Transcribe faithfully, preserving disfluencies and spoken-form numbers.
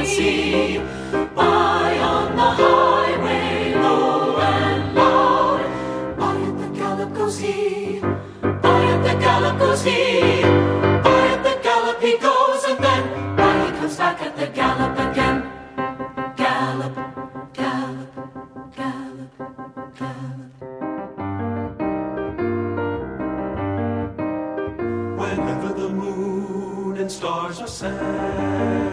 see. By on the highway, low and loud. By at the gallop goes he. By at the gallop goes he. By at the gallop he goes, and then by he comes back at the gallop again. Gallop, gallop, gallop, gallop. Whenever the moon and stars are sad,